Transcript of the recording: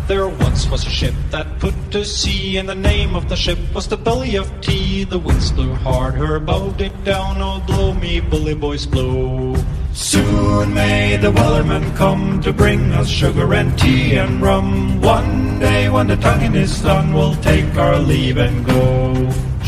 There once was a ship that put to sea, and the name of the ship was the Belly of Tea. The winds blew hard, her bow did down, oh blow me bully boys blow. Soon may the wellerman come to bring us sugar and tea and rum. One day when the tonguing is done, we'll take our leave and go.